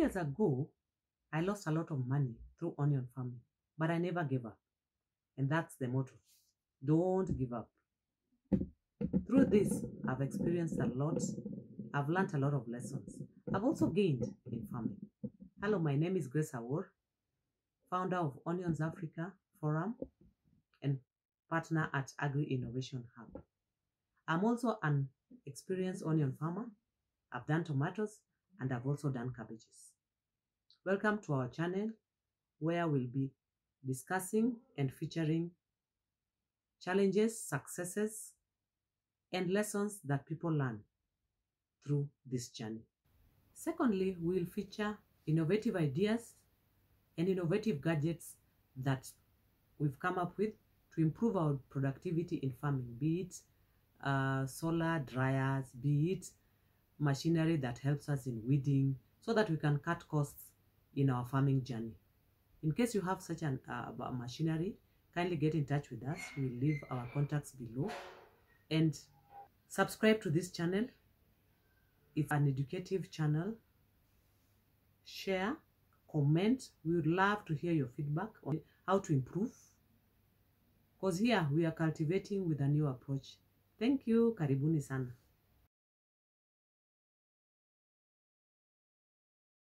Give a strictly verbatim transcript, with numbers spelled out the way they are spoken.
years ago, I lost a lot of money through onion farming, but I never gave up. And that's the motto. Don't give up. Through this, I've experienced a lot. I've learned a lot of lessons. I've also gained in farming. Hello, my name is Grace Awor, founder of Onions Africa Forum and partner at Agri Innovation Hub. I'm also an experienced onion farmer. I've done tomatoes and I've also done cabbages. Welcome to our channel, where we'll be discussing and featuring challenges, successes, and lessons that people learn through this journey. Secondly, we'll feature innovative ideas and innovative gadgets that we've come up with to improve our productivity in farming, be it uh, solar dryers, be it machinery that helps us in weeding, so that we can cut costs in our farming journey. In case you have such an uh, machinery, kindly get in touch with us. We'll leave our contacts below. And subscribe to this channel. It's an educative channel. Share, comment. We would love to hear your feedback on how to improve. Because here we are cultivating with a new approach. Thank you. Karibuni sana.